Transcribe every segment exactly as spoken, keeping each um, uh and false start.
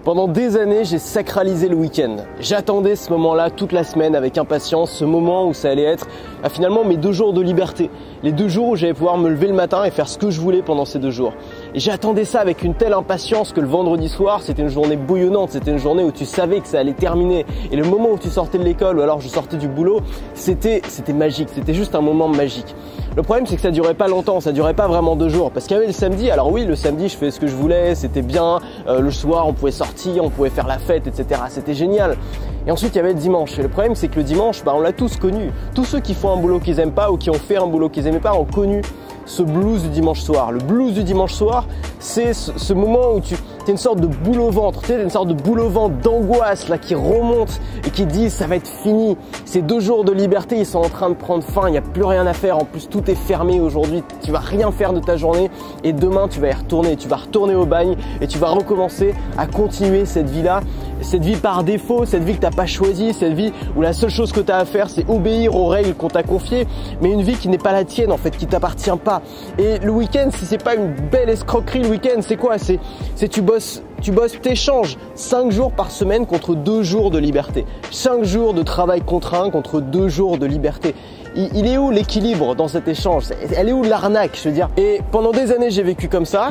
Pendant des années, j'ai sacralisé le week-end. J'attendais ce moment-là toute la semaine avec impatience, ce moment où ça allait être bah, finalement mes deux jours de liberté. Les deux jours où j'allais pouvoir me lever le matin et faire ce que je voulais pendant ces deux jours. Et j'attendais ça avec une telle impatience que le vendredi soir, c'était une journée bouillonnante, c'était une journée où tu savais que ça allait terminer. Et le moment où tu sortais de l'école ou alors je sortais du boulot, c'était c'était magique, c'était juste un moment magique. Le problème, c'est que ça durait pas longtemps, ça durait pas vraiment deux jours. Parce qu'il y avait le samedi, alors oui, le samedi, je faisais ce que je voulais, c'était bien. Euh, le soir, on pouvait sortir, on pouvait faire la fête, et cetera. C'était génial. Et ensuite, il y avait le dimanche. Et le problème, c'est que le dimanche, bah, on l'a tous connu. Tous ceux qui font un boulot qu'ils aiment pas ou qui ont fait un boulot qu'ils aimaient pas ont connu ce blues du dimanche soir. Le blues du dimanche soir, c'est ce, ce moment où tu as une sorte de boule au ventre, tu sais, une sorte de boule au ventre d'angoisse là qui remonte et qui dit ça va être fini. Ces deux jours de liberté, ils sont en train de prendre fin, il n'y a plus rien à faire. En plus, tout est fermé aujourd'hui, tu vas rien faire de ta journée et demain, tu vas y retourner. Tu vas retourner au bagne et tu vas recommencer à continuer cette vie-là, cette vie par défaut, cette vie que tu n'as pas choisie, cette vie où la seule chose que tu as à faire, c'est obéir aux règles qu'on t'a confiées, mais une vie qui n'est pas la tienne en fait, qui t'appartient pas. Et le week-end, si c'est pas une belle escroquerie, le week-end, c'est quoi? C'est, c'est tu bosses, tu bosses, t'échanges cinq jours par semaine contre deux jours de liberté. cinq jours de travail contraint contre deux jours de liberté. Il, il est où l'équilibre dans cet échange? Elle est où l'arnaque, je veux dire? Et pendant des années, j'ai vécu comme ça.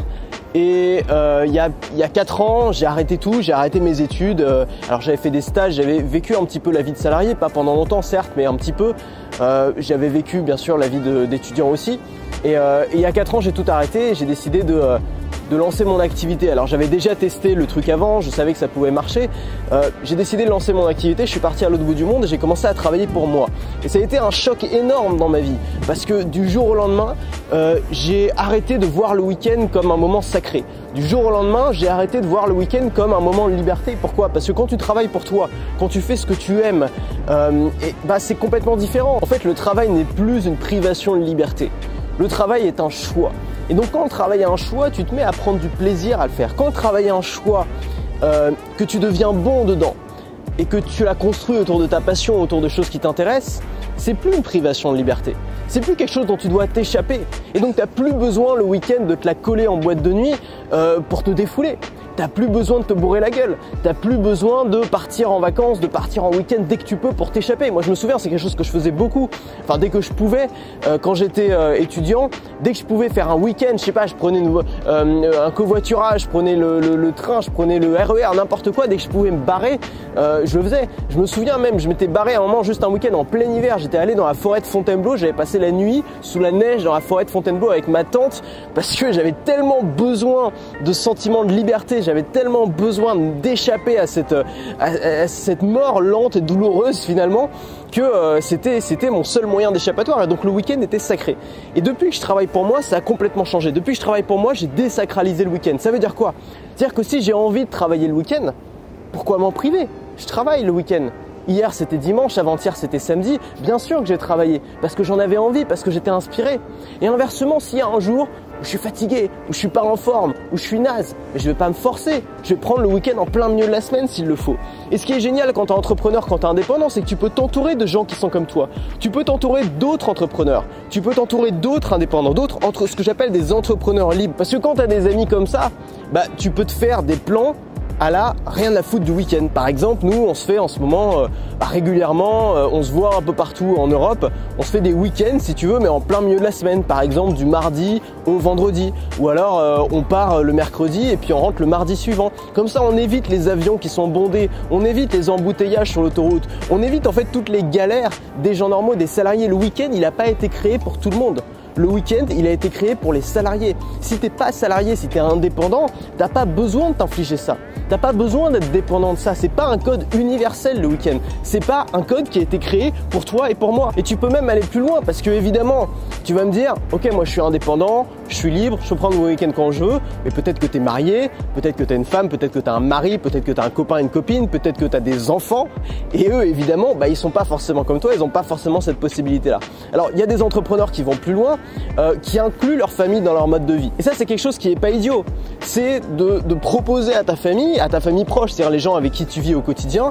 Et euh, il y a il y a quatre ans, j'ai arrêté tout, j'ai arrêté mes études. Euh, alors j'avais fait des stages, j'avais vécu un petit peu la vie de salarié, pas pendant longtemps certes, mais un petit peu. Euh, j'avais vécu bien sûr la vie de, d'étudiant aussi. Et, euh, et il y a quatre ans, j'ai tout arrêté et j'ai décidé de euh, de lancer mon activité. Alors j'avais déjà testé le truc avant, je savais que ça pouvait marcher. Euh, j'ai décidé de lancer mon activité, je suis parti à l'autre bout du monde et j'ai commencé à travailler pour moi. Et ça a été un choc énorme dans ma vie parce que du jour au lendemain, euh, j'ai arrêté de voir le week-end comme un moment sacré. Du jour au lendemain, j'ai arrêté de voir le week-end comme un moment de liberté. Pourquoi? Parce que quand tu travailles pour toi, quand tu fais ce que tu aimes, euh, et, bah, c'est complètement différent. En fait, le travail n'est plus une privation de liberté. Le travail est un choix. Et donc quand le travail est un choix, tu te mets à prendre du plaisir à le faire. Quand le travail est un choix, euh, que tu deviens bon dedans et que tu l'as construit autour de ta passion, autour de choses qui t'intéressent, c'est plus une privation de liberté. C'est plus quelque chose dont tu dois t'échapper. Et donc tu n'as plus besoin le week-end de te la coller en boîte de nuit euh, pour te défouler. T'as plus besoin de te bourrer la gueule. T'as plus besoin de partir en vacances, de partir en week-end dès que tu peux pour t'échapper. Moi, je me souviens, c'est quelque chose que je faisais beaucoup. Enfin, dès que je pouvais, euh, quand j'étais euh, étudiant, dès que je pouvais faire un week-end, je sais pas, je prenais une, euh, un covoiturage, je prenais le, le, le train, je prenais le R E R, n'importe quoi. Dès que je pouvais me barrer, euh, je le faisais. Je me souviens même, je m'étais barré à un moment, juste un week-end en plein hiver. J'étais allé dans la forêt de Fontainebleau. J'avais passé la nuit sous la neige dans la forêt de Fontainebleau avec ma tante parce que j'avais tellement besoin de sentiments de liberté. J'avais tellement besoin d'échapper à cette, à, à cette mort lente et douloureuse finalement que euh, c'était, c'était mon seul moyen d'échappatoire et donc le week-end était sacré. Et depuis que je travaille pour moi, ça a complètement changé. Depuis que je travaille pour moi, j'ai désacralisé le week-end. Ça veut dire quoi? C'est-à-dire que si j'ai envie de travailler le week-end, pourquoi m'en priver? Je travaille le week-end. Hier c'était dimanche, avant-hier c'était samedi, bien sûr que j'ai travaillé parce que j'en avais envie, parce que j'étais inspiré. Et inversement, s'il y a un jour où je suis fatigué, où je suis pas en forme, où je suis naze, mais je vais pas me forcer. Je vais prendre le week-end en plein milieu de la semaine s'il le faut. Et ce qui est génial quand tu es entrepreneur, quand tu es indépendant, c'est que tu peux t'entourer de gens qui sont comme toi. Tu peux t'entourer d'autres entrepreneurs. Tu peux t'entourer d'autres indépendants, d'autres entre ce que j'appelle des entrepreneurs libres. Parce que quand tu as des amis comme ça, bah tu peux te faire des plans à la rien à foutre du week-end. Par exemple, nous, on se fait en ce moment euh, régulièrement, euh, on se voit un peu partout en Europe, on se fait des week-ends si tu veux, mais en plein milieu de la semaine. Par exemple, du mardi au vendredi. Ou alors, euh, on part le mercredi et puis on rentre le mardi suivant. Comme ça, on évite les avions qui sont bondés, on évite les embouteillages sur l'autoroute, on évite en fait toutes les galères des gens normaux, des salariés. Le week-end, il n'a pas été créé pour tout le monde. Le week-end, il a été créé pour les salariés. Si t'es pas salarié, si t'es indépendant, t'as pas besoin de t'infliger ça. T'as pas besoin d'être dépendant de ça. C'est pas un code universel le week-end. C'est pas un code qui a été créé pour toi et pour moi. Et tu peux même aller plus loin parce que évidemment, tu vas me dire, ok, moi je suis indépendant, je suis libre, je peux prendre mon week-end quand je veux. Mais peut-être que t'es marié, peut-être que t'as une femme, peut-être que t'as un mari, peut-être que t'as un copain, une copine, peut-être que t'as des enfants. Et eux, évidemment, bah ils sont pas forcément comme toi. Ils ont pas forcément cette possibilité-là. Alors, il y a des entrepreneurs qui vont plus loin. Euh, qui incluent leur famille dans leur mode de vie. Et ça, c'est quelque chose qui est pas idiot. C'est de, de proposer à ta famille, à ta famille proche, c'est-à-dire les gens avec qui tu vis au quotidien,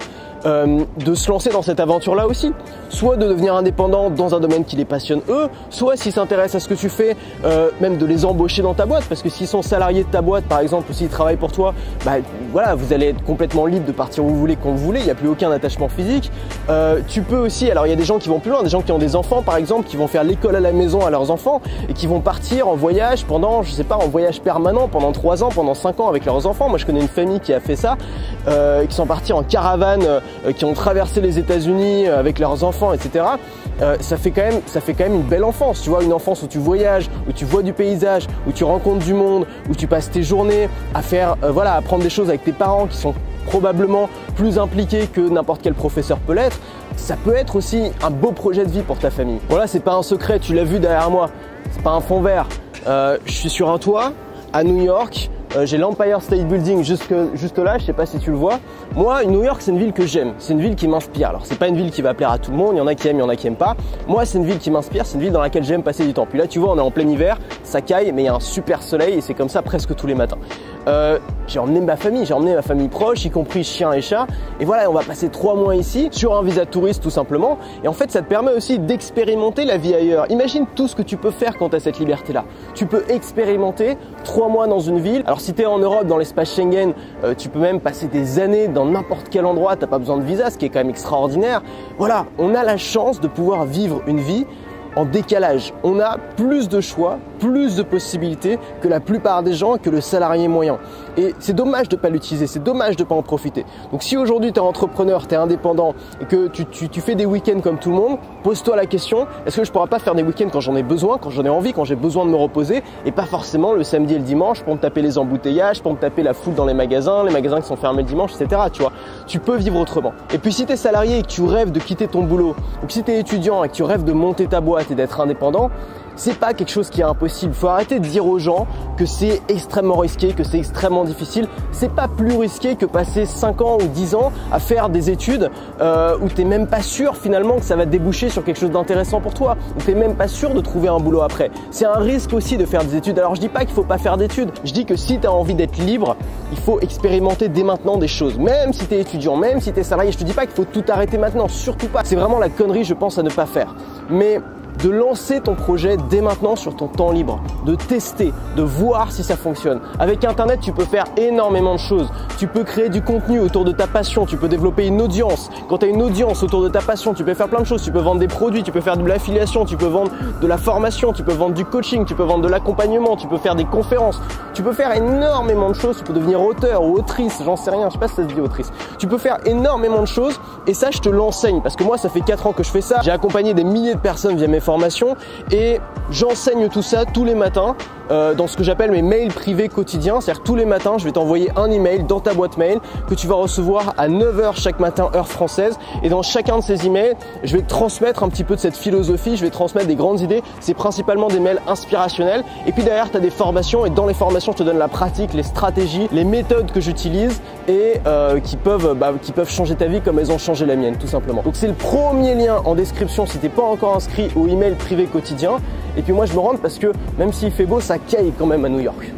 euh, de se lancer dans cette aventure-là aussi. Soit de devenir indépendant dans un domaine qui les passionne eux, soit s'ils s'intéressent à ce que tu fais, euh, même de les embaucher dans ta boîte, parce que s'ils sont salariés de ta boîte par exemple, ou s'ils travaillent pour toi, bah voilà, vous allez être complètement libre de partir où vous voulez, quand vous voulez, il n'y a plus aucun attachement physique. Euh, tu peux aussi, alors il y a des gens qui vont plus loin, des gens qui ont des enfants par exemple, qui vont faire l'école à la maison à leurs enfants et qui vont partir en voyage pendant, je sais pas, en voyage permanent pendant trois ans, pendant cinq ans avec leurs enfants. Moi je connais une famille qui a fait ça, euh, qui sont partis en caravane, euh, qui ont traversé les États-Unis avec leurs enfants, et cetera. Euh, ça fait quand même, ça fait quand même une belle enfance, tu vois, une enfance où tu voyages, où tu vois du paysage, où tu rencontres du monde, où tu passes tes journées à faire, euh, voilà, à apprendre des choses avec tes parents qui sont probablement plus impliqués que n'importe quel professeur peut l'être. Ça peut être aussi un beau projet de vie pour ta famille. Voilà, c'est pas un secret, tu l'as vu derrière moi, c'est pas un fond vert. Euh, je suis sur un toit à New York. Euh, j'ai l'Empire State Building juste, juste là, je sais pas si tu le vois. Moi, New York, c'est une ville que j'aime, c'est une ville qui m'inspire. Alors, c'est pas une ville qui va plaire à tout le monde, il y en a qui aiment, il y en a qui aiment pas. Moi, c'est une ville qui m'inspire, c'est une ville dans laquelle j'aime passer du temps. Puis là, tu vois, on est en plein hiver, ça caille, mais il y a un super soleil et c'est comme ça presque tous les matins. Euh, j'ai emmené ma famille, j'ai emmené ma famille proche, y compris chien et chat. Et voilà, on va passer trois mois ici sur un visa de touriste tout simplement. Et en fait, ça te permet aussi d'expérimenter la vie ailleurs. Imagine tout ce que tu peux faire quand tu as cette liberté-là. Tu peux expérimenter trois mois dans une ville. Alors, si tu es en Europe, dans l'espace Schengen, euh, tu peux même passer des années dans n'importe quel endroit. T'as pas besoin de visa, ce qui est quand même extraordinaire. Voilà, on a la chance de pouvoir vivre une vie en décalage. On a plus de choix, plus de possibilités que la plupart des gens, que le salarié moyen. Et c'est dommage de ne pas l'utiliser, c'est dommage de ne pas en profiter. Donc si aujourd'hui tu es entrepreneur, tu es indépendant et que tu, tu, tu fais des week-ends comme tout le monde, pose-toi la question, est-ce que je ne pourrais pas faire des week-ends quand j'en ai besoin, quand j'en ai envie, quand j'ai besoin de me reposer et pas forcément le samedi et le dimanche pour me taper les embouteillages, pour me taper la foule dans les magasins, les magasins qui sont fermés le dimanche, et cetera. Tu vois, tu peux vivre autrement. Et puis si tu es salarié et que tu rêves de quitter ton boulot, ou que si tu es étudiant et que tu rêves de monter ta boîte et d'être indépendant, c'est pas quelque chose qui est impossible. Faut arrêter de dire aux gens que c'est extrêmement risqué, que c'est extrêmement difficile. C'est pas plus risqué que passer cinq ans ou dix ans à faire des études euh, où t'es même pas sûr finalement que ça va déboucher sur quelque chose d'intéressant pour toi, où t'es même pas sûr de trouver un boulot après. C'est un risque aussi de faire des études. Alors je dis pas qu'il faut pas faire d'études. Je dis que si tu as envie d'être libre, il faut expérimenter dès maintenant des choses. Même si tu es étudiant, même si tu es salarié, je te dis pas qu'il faut tout arrêter maintenant, surtout pas. C'est vraiment la connerie, je pense, à ne pas faire. Mais de lancer ton projet dès maintenant sur ton temps libre, de tester, de voir si ça fonctionne. Avec Internet, tu peux faire énormément de choses. Tu peux créer du contenu autour de ta passion, tu peux développer une audience. Quand tu as une audience autour de ta passion, tu peux faire plein de choses. Tu peux vendre des produits, tu peux faire de l'affiliation, tu peux vendre de la formation, tu peux vendre du coaching, tu peux vendre de l'accompagnement, tu peux faire des conférences. Tu peux faire énormément de choses. Tu peux devenir auteur ou autrice, j'en sais rien, je sais pas si ça se dit autrice. Tu peux faire énormément de choses et ça, je te l'enseigne parce que moi, ça fait quatre ans que je fais ça. J'ai accompagné des milliers de personnes via mes formations et j'enseigne tout ça tous les matins euh, dans ce que j'appelle mes mails privés quotidiens. C'est-à-dire tous les matins, je vais t'envoyer un email dans ta boîte mail que tu vas recevoir à neuf heures chaque matin, heure française. Et dans chacun de ces emails, je vais te transmettre un petit peu de cette philosophie, je vais te transmettre des grandes idées. C'est principalement des mails inspirationnels. Et puis derrière, tu as des formations et dans les formations, je te donne la pratique, les stratégies, les méthodes que j'utilise et euh, qui peuvent, bah, qui peuvent changer ta vie comme elles ont changé la mienne, tout simplement. Donc c'est le premier lien en description si tu n'es pas encore inscrit au email privé quotidien. Et puis moi, je me rends parce que même s'il fait beau, ça caille quand même à New York.